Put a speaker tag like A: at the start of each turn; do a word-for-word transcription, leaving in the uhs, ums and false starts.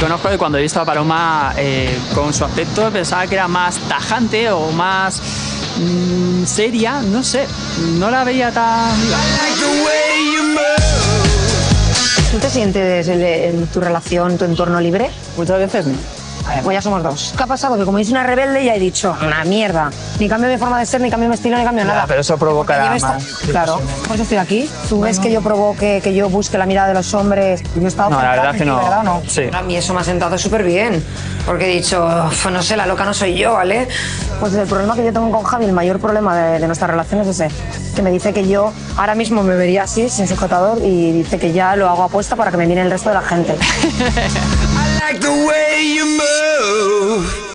A: reconozco que cuando he visto a Paloma eh, con su aspecto pensaba que era más tajante o más mmm, seria, no sé, no la veía tan...
B: ¿Tú te sientes en, en tu relación, tu entorno libre?
A: Muchas veces no.
B: A ver, pues ya somos dos. ¿Qué ha pasado? Que como es una rebelde ya he dicho, una mierda. Ni cambio mi forma de ser, ni cambio mi estilo, ni cambio nada.
A: Ya, pero eso provocará
B: esta...
A: más.
B: Claro, por eso estoy aquí. ¿Tú ves que yo provoque, que yo busque la mirada de los hombres? Y no he estado
A: no, la verdad es que no.
B: ¿verdad o no?
A: Sí.
B: A mí eso me ha sentado súper bien. Porque he dicho, no sé, la loca no soy yo, ¿vale? Pues el problema que yo tengo con Javi, el mayor problema de, de nuestra relación es ese. Que me dice que yo ahora mismo me vería así, sin sujetador, y dice que ya lo hago apuesta para que me mire el resto de la gente.